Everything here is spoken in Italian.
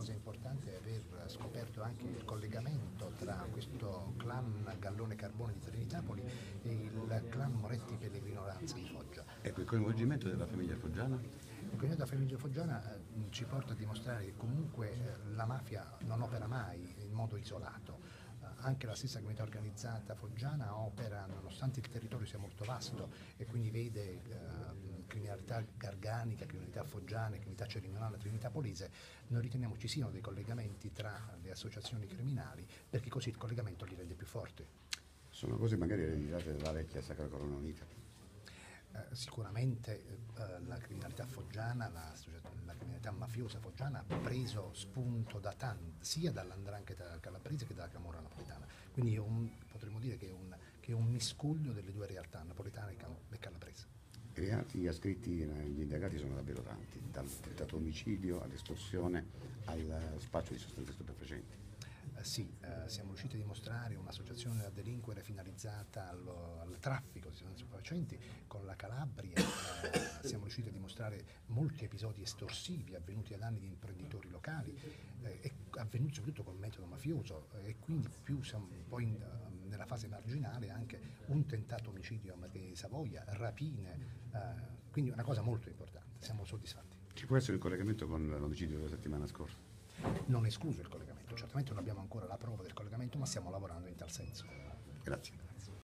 cosa importante è aver scoperto anche il collegamento tra questo clan Gallone Carbone di Trinitapoli e il clan Moretti Pellegrino Lanza di Foggia. Ecco, il coinvolgimento della famiglia Foggiana? Il coinvolgimento della famiglia Foggiana ci porta a dimostrare che comunque la mafia non opera mai in modo isolato. Anche la stessa comunità organizzata foggiana opera nonostante il territorio sia molto vasto e quindi vede criminalità garganica, criminalità foggiana, criminalità cerimoniale, criminalità polese. Noi riteniamo ci siano dei collegamenti tra le associazioni criminali perché così il collegamento li rende più forti. Sono cose magari ereditate dalla vecchia Sacra Corona Unita. Sicuramente la criminalità foggiana, la criminalità mafiosa foggiana ha preso spunto sia dall''ndrangheta calabrese che dalla camorra napoletana, quindi potremmo dire che è un miscuglio delle due realtà, napoletana e calabrese. I reati ascritti agli indagati sono davvero tanti, dal tentato omicidio all'estorsione al spaccio di sostanze stupefacenti. Sì, siamo riusciti a dimostrare un'associazione da delinquere finalizzata al traffico di sostanze stupefacenti con la Calabria, siamo riusciti a dimostrare molti episodi estorsivi avvenuti ai danni di imprenditori locali, e avvenuti soprattutto col metodo mafioso e quindi poi nella fase marginale anche un tentato omicidio a Margherita di Savoia, rapine, quindi una cosa molto importante, siamo soddisfatti. Ci può essere un collegamento con l'omicidio della settimana scorsa? Non è escluso il collegamento, certamente non abbiamo ancora la prova del collegamento, ma stiamo lavorando in tal senso. Grazie.